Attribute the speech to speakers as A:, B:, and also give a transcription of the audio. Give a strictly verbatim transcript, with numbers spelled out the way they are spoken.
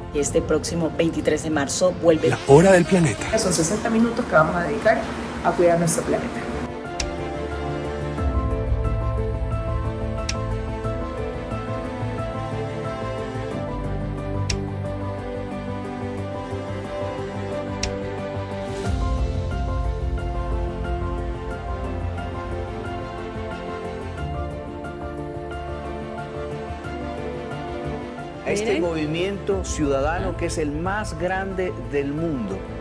A: Este próximo veintitrés de marzo vuelve
B: La Hora del Planeta.
C: Son sesenta minutos que vamos a dedicar a cuidar nuestro planeta.
D: Este movimiento ciudadano que es el más grande del mundo.